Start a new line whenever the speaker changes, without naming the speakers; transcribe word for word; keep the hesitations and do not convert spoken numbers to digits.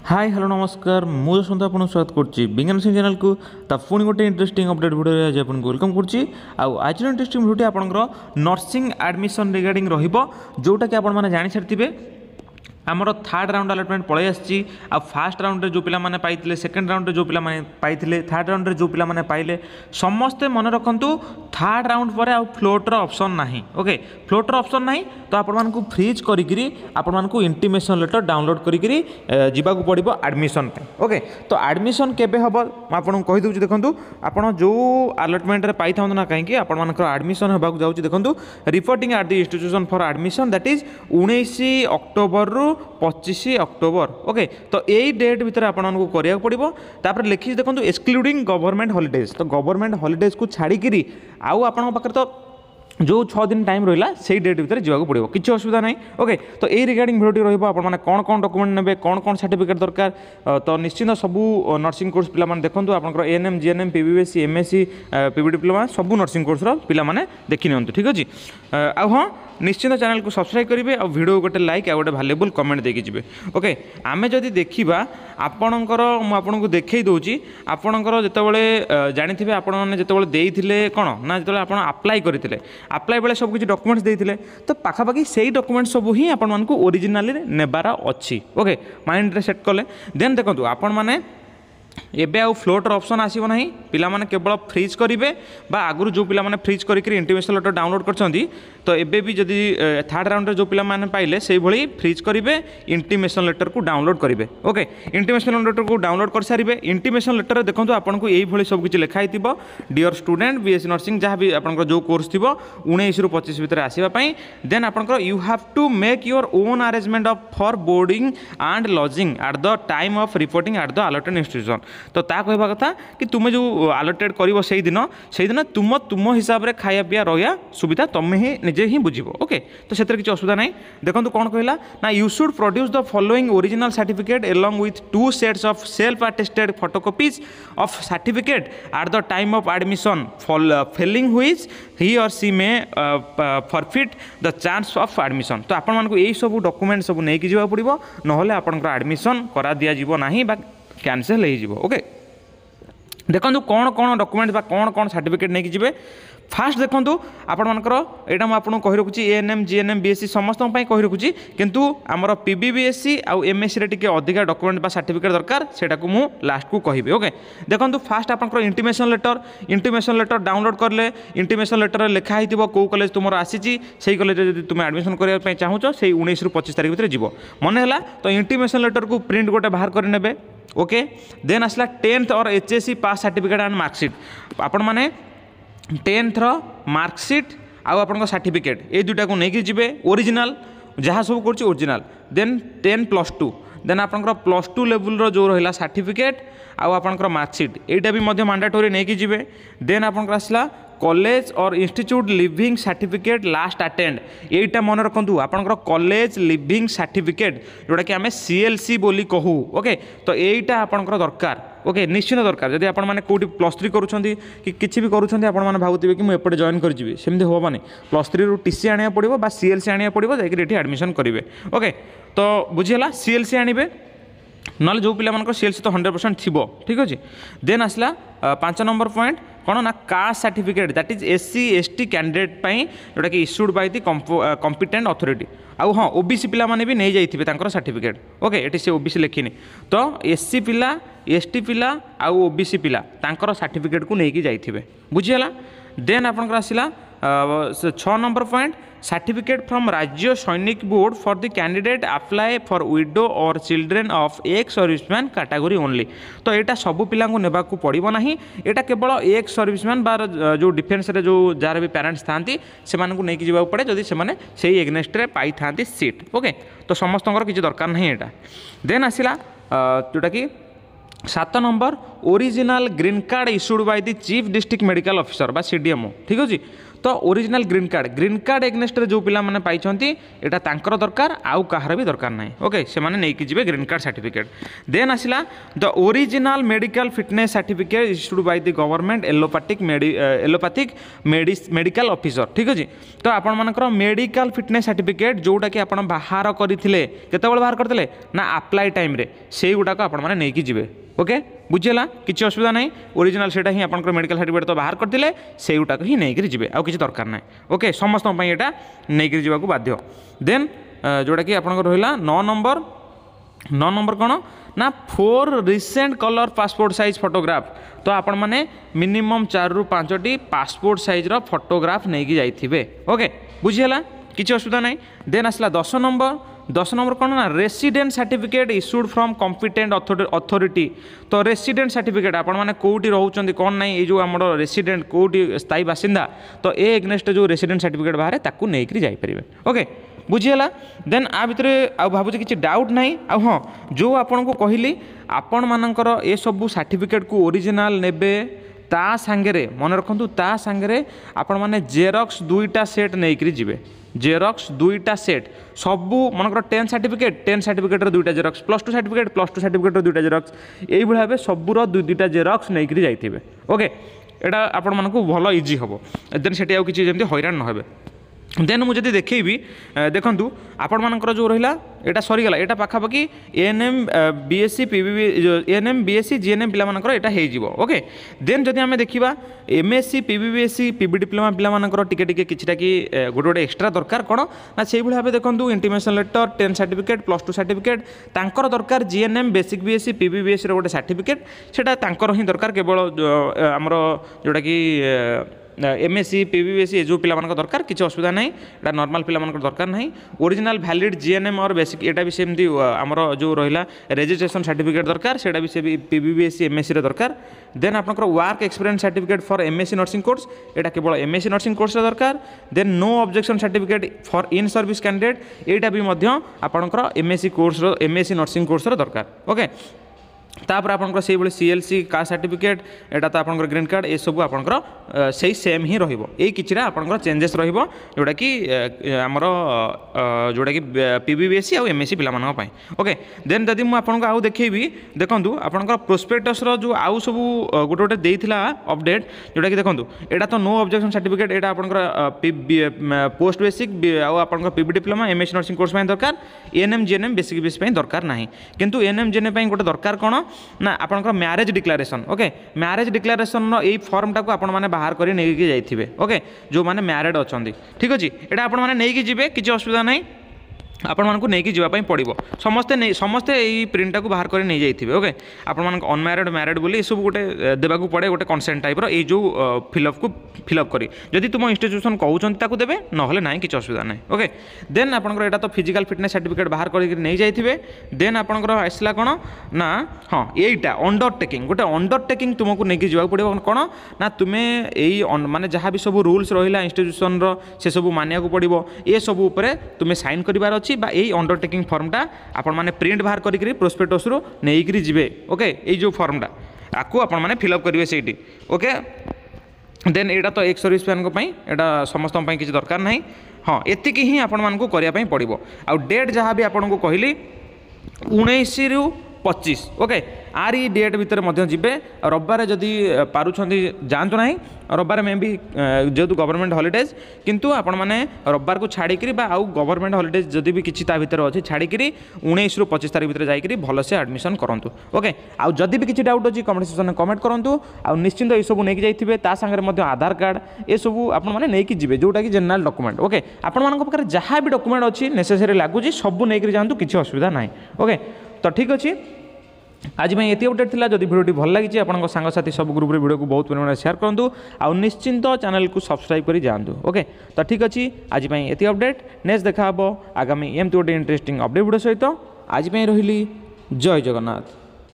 Hi hello नमस्कार मुझे यशवंत आपको स्वागत करुच्ची विज्ञान सिंह चैनल को ता पुणी गोटे इंटरेस्टिंग अपडेट वीडियो आज आपको वेलकम करुच्ची आज इंटरेस्टिंग वीडियो आपंकर नर्सिंग एडमिशन रिगार्डिंग रोटा कि आपने जानी सारी आमर थर्ड राउंड अलटमेंट पलि आसी आ फास्ट राउंड जो पिला माने पाइथिले सेकंड राउंड जो पिला माने पाइथिले थर्ड राउंड जो पिला माने पाइले समस्ते मन रखंतु थर्ड राउंड पर आ फ्लोटर ऑप्शन नाही ओके फ्लोटर ऑप्शन नाही तो आपण मानकु फ्रीज करिकरी आपण मानकु इंटीमेशन लेटर डाउनलोड करिकरी जिबाकु पड़िबो एडमिशन पे ओके तो एडमिशन केबे हबो म आपन कहि दउची देखंतु आपण जो अलटमेंट रे पाइथाउ ना काहे कि आपण मानकर एडमिशन हबाकु जाउची देखंतु reporting at the institution for admission that is उन्नीस अक्टोबर रु पच्चीस अक्टोबर ओके तो यही डेट भितर आपको कराया पड़ो तापर लिखी देखो एक्सक्लूडिंग गवर्नमेंट हॉलिडेज तो गवर्नमेंट हॉलिडेज को छाड़ी आउ आपण पाखे तो जो छः दिन टाइम रहा से डेट भितर जावाक पड़ो किसी असुविधा ना ओके तो यही रिगार्डिंग भिडियो रहा कौन कौन डॉक्यूमेंट ने कौन कौन सर्टिफिकेट दरकार तो निश्चित सबू नर्सिंग कोर्स पिला देखो आप ANM GNM PBSc MSc PB diploma सबू नर्सिंग कोर्स पिला देखी नि ठीक अच्छे आ हाँ निश्चित चैनल को सब्सक्राइब करेंगे और वीडियो गोटे लाइक आ गोटे भैल्यूबल कमेंट देके जी ओके आमे जदि देखा आपणकर मुझे देखई दूची आपणकर जितेबाला जानी आपण मैंने जितेबाला देते कौन ना जो आप आप्लाय करते आप्लाय बेले सब किसी डॉक्यूमेंट्स देते तो पाखापाखि से डॉक्यूमेंट सब ही आपण ओरिजिनाली नेबार अच्छी ओके माइंड रे सेट कले देन देखो आपण मैंने एबे आउ फ्लोटर ऑप्शन आसीबो नहीं पिला माने केवल फ्रीज करेंगे बा आगु जो पिला माने फ्रीज करिक इंटीमेशन लेटर डाउनलोड करछंती तो एबे भी जदि थर्ड राउंड जो पिला माने पाइले से भली फ्रीज करेंगे इंटीमेशन लेटर को डाउनलोड करेंगे ओके इंटीमेशन लेटर को डाउनलोड कर सारिबे इंटीमेशन लेटर देखो आपको यही भली सब किछि लिखाई थिबो डियर स्टूडेंट बीएससी नर्सिंग जहाँ भी आपन जो कोर्स थिबो उन्नीस रु पच्चीस भितर आसीबा पई देन आपन you have to make your own arrangement of for boarding and lodging at the time of reporting at the allotted institution तो ता कहवा कथा कि तुम जो अलॉटेड कर से दिन से दिन तुम तुम हिसाब से खाया पीया रहा सुविधा तुम्हें ही निजे ही बुझ ओके तो से किसी असुविधा नहीं देखो कौन कहला ना you should produce the following original certificate along with two sets of self attested photocopies of certificate at the time of admission failing which he or she may forfeit the chance of admission तो आपण मानकु यही सब document सब नहीं कि जावा पड़िबो नहले आपनकर admission करा दिया जीवो नाही बा कैंसल हो ओके देखो कौन कौन डॉक्यूमेंट बा कौन कौन सर्टिफिकेट नहीं कि फास्ट देखो आपण मानकर यहाँ मुझे कही रखुच्छी एएनएम जीएनएम बीएससी समस्त कही रखुच्छी किंतु आमर पीबीबीएससी आउ एमएससी रे टिके अधिका डॉक्यूमेंट बा सर्टिफिकेट दरकार सेटा को मु लास्ट को कहबी ओके देखो फास्ट आपनकर intimation letter intimation letter download करले इंटीमेशन लेटर लिखा हिथिबो को कॉलेज तुमर आसीची सेही कॉलेज जदि तुम एडमिशन करिया पई चाहूचो सेही उन्नीस रु पच्चीस तारिख भितर जीवो मन हैला तो इंटीमेशन लेटर को प्रिंट गोटे बाहर कर नेबे ओके देन आसला टेन्थ और HSC pass certificate and marksheet आपण माने टेन्थ मार्कशीट आउ आपन सर्टिफिकेट ये दुटा को लेकिन जी ओरिजिनाल जहाँ सब कर original then ten plus two then आपंकर प्लस टू लेवल जो रहा सर्टिफिकेट आउ आपंकर मार्कशीट यहाँ भी मैंडेटोरी नहीं कि जी देन आपंकर आसला कॉलेज और institute leaving certificate last attend यहीटा मन रखु आपंकर कॉलेज लिविंग सर्टिफिकेट जोटा कि आम सीएलसी बोली कहू ओके तो यहीटा आपंकर दरकार ओके निश्चित दरकार जदि आपण मैंने कौटी प्लस थ्री करुँच कि किसी भी करुँच आपने भावुवे कि मुझे जॉइन करी सेमती हेनी प्लस थ्री रु टीसी आने पड़ो बा सीएलसी आने पड़ो जाकि एडमिशन करेंगे ओके तो बुझीगला सीएलसी आने ना जो पिला सीएलसी तो हंड्रेड परसेंट थी ठीक अच्छे देन आसला पांच नंबर पॉइंट कौन ना caste certificate that is SC ST candidate जोटा कि issued by the competent authority आउ हाँ ओबीसी पिला माने भी नहीं जाइए सर्टिफिकेट ओके ये से ओबीसी लिखिनी तो एससी पिला एसटी पिला आउ ओबीसी पिला तांकर सर्टिफिकेट को लेकिन जाइए बुझीगला देन आपनकर आसला छः number point certificate from Rajya Sainik Board for the candidate apply for widow or children of ex serviceman category only तो यहाँ सबू पिला नेबा पड़ो ना यहाँ केवल एक सर्विसमैन बार जो डिफेन्स रे जो जार भी पेरेंट्स था से नहीं जावाक पड़े जदि से एग्नेस्ट रे पाई था सीट ओके तो समस्त किसी दरकार ना यहाँ देन आसला जोटा कि सात number original green card issued by the chief district medical officer बा सीडीएमओ ठीक अच्छे तो original green card green card against जो पिला माने पाइछंती एटा तांकर दरकार आउ कहार भी दरकार नाही ओके से माने नै कि जिवे ग्रीन कार्ड सर्टिफिकेट देन आसिला the original medical fitness certificate issued by the government allopathic allopathic medical officer ठीक अछि तो आपण मानकर मेडिकल फिटनेस सर्टिफिकेट जोटा कि आपण बाहर करथिले केतेबेल बाहर करथिले ना अप्लाई टाइम रे सेई गुडा को आपण माने नै कि जिवे ओके बुझीला किसी असुविधा नहीं ओरिजिनल सेटा ही आपन मेडिकल सर्टिफिकेट तो बाहर करते से गुटाक ही नहीं जी आउ किसी दरकार ना ओके समस्त यहाँ नहीं जावाक बाध्य देन जोटा कि आप रहा नौ नंबर नौ नंबर कौन ना four recent colour passport size photograph तो आपण मैंने मिनिमम चार रु पांचटी पासपोर्ट साइज रो फोटोग्राफ नहीं जाइए ओके बुझीला किसी असुविधा नहीं देन आसला दस नंबर दस नंबर कौन ना resident certificate issued from competent authority तो रेसिडेंट सर्टिफिकेट आपण माने कोठी रहउचंदी कोन नाही ए जो हमर रेसिडेंट कोठी स्थायी बासिंदा तो ए एग्नेस्ट जो रेसिडेंट सर्टिफिकेट बाहर ताकू नै करी जाई परिबे ओके बुझीला देन आ भितरे आ भाबुची किछि डाउट नाही आ हां जो आपण को कहिली आपण मानकर ए सब सर्टिफिकेट को ओरिजिनल नेबे ता सांगरे मन रखंतु ता सांगरे आपण माने जेरॉक्स दुईटा सेट नै करी जिवे जेरॉक्स दुईटा सेट सबू मनकर टेन सर्टिफिकेट टेन सर्टिफिकेट दुईटा Xerox plus two certificate plus two certificate दुईटा जेरॉक्स यही भाव सबूर दुई दुईटा जेरॉक्स नहीं करी जाइए ओके एटा आपण मानकु भल इजी हम देन से किसी जमी हैरान न हे देन मुझे देखी देखूँ आपण मानकर जो रहा यहाँ सरीगला यहाँ पाखापाखि N M BSc PB N M BSc GNM पिला मानकर यहाँ हो ओके देन जदि आम देखा एमएससी पीबीबीएससी पीबी डिप्लोमा पिला मानकर टिके टिके किछिटा कि गोटे गोटे एक्सट्रा दरकार कौन ना से भाव देखूँ intimation letter ten certificate plus two certificate तांकर दरकार जीएनएम बेसिक बीएससी पीबीबीएससी गोटे सर्टिफिकेट सेटा तांकर ही दरकार केवल आमर जोटा कि एमएससी पीबीबीएससी जो पिला मानक दरकार किसी असुविधा नहीं एटा नॉर्मल पिला मानक दरकार नहीं ओरिजिनल वैलिड जीएनएम और बेसिक एटा भी सेमती आमर जो रहा रजिस्ट्रेशन सर्टिफिकेट दरकार सेटा भी से पीबीबीएससी एमएससी रे दरकार देन आपनकर work experience certificate for MSc nursing course एटा केवल एमएससी नर्सिंग कोर्स रे दरकार then no objection certificate for in service candidate एटा भी मध्य आपनकर एमएससी कोर्स रो एमएससी नर्सिंग कोर्स रे दरकार ओके तापर आपनकर से बळे सीएलसी कास्ट सर्टिफिकेट एटा तो आपनकर ग्रीन कार्ड ए सब आपनकर सही सेम ही रहिबो ए किछरा आपनकर चेंजेस रहिबो जोडा कि हमर जोडा कि पीबीबीएससी आ एमएससी पिला मानक पई ओके देन जदि मु आपनको आउ देखैबी देखंतु आपनकर प्रोस्पेक्टस रो जो आउ सब गोटे गोटे देइथिला अपडेट जोडा कि देखंतु एटा तो नो ऑब्जेक्शन सर्टिफिकेट एटा आपनकर पोस्ट बेसिक आ आपनकर PB diploma MSc nursing course पई दरकार एएनएम जीएनएम बेसिक बेस पई दरकार नाही किंतु एएनएम जीएनएम पई गोटे दरकार कोन ना आपनकर marriage declaration okay marriage declaration रो एई फॉर्म टाको आपण माने बाहर करी नै कि जाइथिबे ओके जो माने मैरिड अछंदी ठीक अछि एटा आपण माने नै कि जिवे किछि असुविधा नै आपण मानकु नै कि जीवा पई पड़िबो समस्ते नै समस्ते एई प्रिंट को बाहर करी नै जाइथिबे ओके आपण मानक अनमैरिड मैरिड बोली सब गोटे देबा को पड़े गोटे कंसेंट टाइप रो ए जो फिलअप को फिलअप करी जदि तुम इंस्टीट्यूशन कहउछन ताकू देबे नहले नै कि असुविधा नै ओके देन आपनकर एटा तो फिजिकल फिटनेस सर्टिफिकेट बाहर करी नै जाइथिबे देन आपनकर आसला कोन ना हां एटा अंडरटेकिंग गोटे अंडरटेकिंग तुमको नै कि जीवा पड़िबो कोन ना तुमे एई माने जहां भी सब रूल्स रहिला इंस्टीट्यूशन रो से सब मानिया को पड़िबो ए सब ऊपर तुमे साइन करिवार अछि बा एई अंडरटेकिंग फॉर्मटा आपण माने प्रिंट बाहर करी प्रोस्पेक्टस रो नै कि जिवे ओके एई जो फॉर्मटा आकु आपण माने फिलअप करिवे सेठी ओके देन एटा तो एक सर्विस मैन को एटा समस्त किसी दरकार नहीं हाँ एतिकी ही आपण मानकु करिया पई पड़िबो आ डेट जहाँ भी आपण को कहली उन्नीस रु पच्चीस ओके आर ई डेट भितर मध्य जिबे रविवार जदि पारुछंती जानतो नाही रविवार में भी जेहेतु गवर्नमेंट हॉलिडेज किंतु आपण माने रविवार को छाड़ी करी बा आउ गवर्नमेंट हॉलिडेज जदि भी किछि ता भितर अछि छाड़ी करी उन्नीस रु पच्चीस तारिख भितर जाई करी भल से एडमिशन करंतु ओके आउ जदि भी किछि डाउट अछि कमेंट सेक्शन में कमेंट करंतु आउ निश्चिंत ए सब नै कि जाइथिबे ता संगे मध्य आधार कार्ड ए सब आपण माने नै कि जिबे जोटा कि जनरल डॉक्यूमेंट ओके आपण मानक पाखरे जहाँ भी डॉक्यूमेंट अछि नेसेसरी लागुची सब नै कि जानतु किछि असुविधा नाही ओके तो ठीक अछि आज मैं ये अपडेट थिला जदि वीडियो भल लगी आपन सांगसाथी सब ग्रुप रे वीडियो को बहुत परिमाण शेयर करंतु आ निश्चिंत चैनल को सब्सक्राइब करी जानतु ओके तो ठीक अछि आज मैं ये अपडेट नेक्स्ट देखा हबो आगामी एमती गोटे इंटरेस्टिंग अपडेट वीडियो सहित आज मैं रहिली जय जगन्नाथ।